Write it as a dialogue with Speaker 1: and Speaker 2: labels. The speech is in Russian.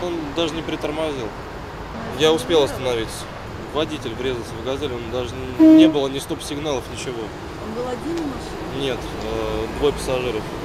Speaker 1: Он даже не притормозил. Я успел остановиться. Водитель врезался в «Газель», он даже не было ни стоп-сигналов, ничего.
Speaker 2: Он был один в машине?
Speaker 1: Нет, двое пассажиров.